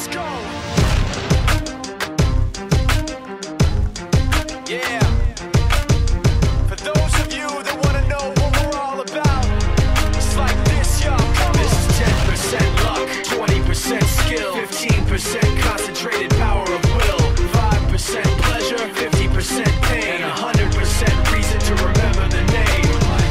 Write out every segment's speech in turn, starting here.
Let's go. Yeah. For those of you that want to know what we're all about, it's like this, y'all. This is 10% luck, 20% skill, 15% concentrated power of will, 5% pleasure, 50% pain, and 100% reason to remember the name.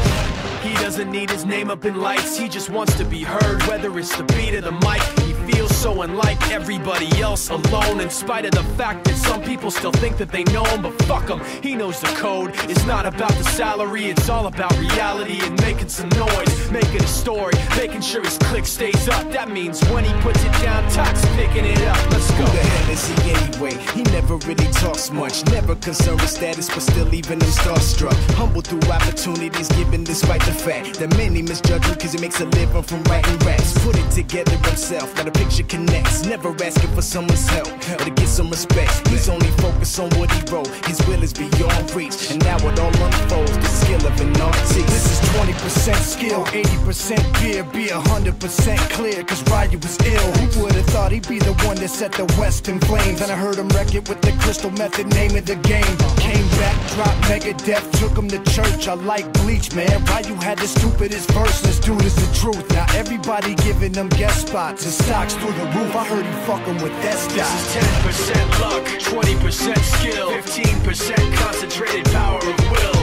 He doesn't need his name up in lights, he just wants to be heard, whether it's the beat of the mic. He feels so unlike everybody else, alone, in spite of the fact that some people still think that they know him, but fuck him, he knows the code. It's not about the salary, it's all about reality and making some noise, making a story, making sure his click stays up. That means when he puts it down, Toc's picking it up. Let's go. Who the hell is he anyway? He never really talks much, never concerned with status, but still leaving him starstruck. Humble through opportunities given despite the fact that many misjudge him cause he makes a living from writing raps. Put it together himself, now the picture connects. Never asking for someone's help or to get some respect. He's only focused on what he wrote. His will is beyond reach, and now it all unfolds. The skill of an artist. This is 20% skill, 80% fear. Be 100% clear, cause Ryu was ill. Who would've thought he'd be the one that set the West in flames? And I heard him wreck it with the Crystal Method, name of the game. Came back, dropped Megadeth, took him to church. I like Bleach, man. Ryu had the stupidest verse. Let's do this the truth. Now everybody giving them guest spots and stocks through the roof. I heard he fucking with that stock. This is 10% luck, 20% skill, 15% concentrated power of will,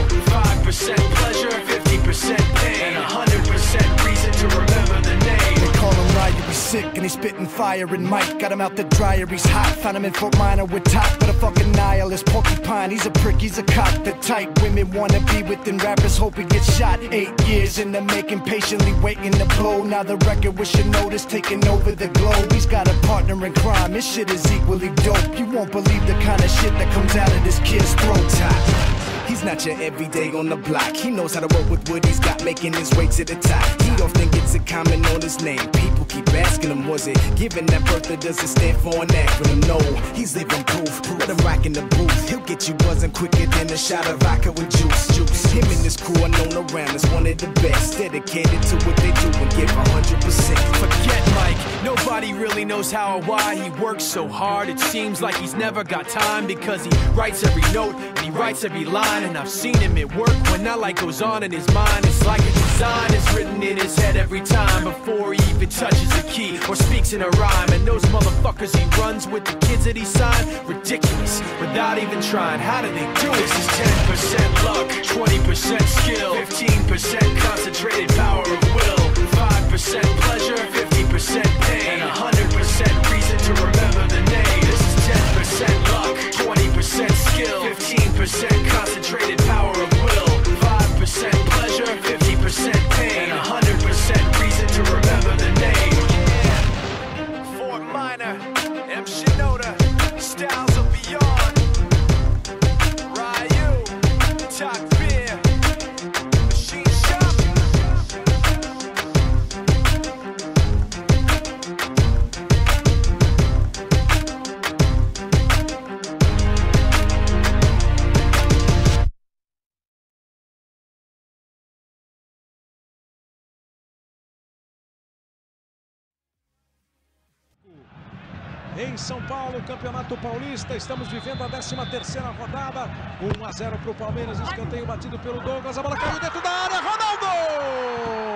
5% pleasure, 50% pain, and 100% reason to remember the name. They call him Ryu, he's sick and he's spitting fire and Mike got him out the dryer, he's hot. Found him in Fort Minor with Top, but a fucking nihilist porcupine. He's a prick, he's a cock. The type women wanna be within, rappers hope he gets shot. 8 years in the making, patiently waiting to blow. Now the record with your notice taking over the globe. He's got a partner in crime, his shit is equally dope. You won't believe the kind of shit that comes out of this kid's throat. Top. He's not your everyday on the block. He knows how to work with what he's got, making his way to the top. He often gets a comment on his name. People keep asking him, was it given that birth that doesn't stand for an acronym? No, he's living proof. Let him rock in the booth. He'll get you buzzing quicker than a shot of vodka with juice. Him and his crew are known around as one of the best, dedicated to what they do and give 100%. Forget Mike, nobody really knows how or why he works so hard. It seems like he's never got time because he writes every note and he writes every line. And I've seen him at work when that light goes on in his mind. It's like a design is written in his head every time before he even touches a key or speaks in a rhyme. And those motherfuckers he runs with, the kids that he signed, ridiculous, without even trying. How do they do it? This is 10% luck, 20% skill, 15% concentrated power of will, 5% pleasure, 50% pain, and 100% reason to remember the name. This is 10% luck, 20% skill, 15% concentrated power of will, 5% pleasure, 50% pain, and 100% reason to remember the name. Yeah. Fort Minor, M. Shinoda, Styles of Beyond, Ryu, Toc Beer, Machine Shop. Em São Paulo, Campeonato Paulista, estamos vivendo a 13ª rodada. 1 a 0 para o Palmeiras, escanteio batido pelo Douglas, a bola caiu dentro da área, Ronaldo!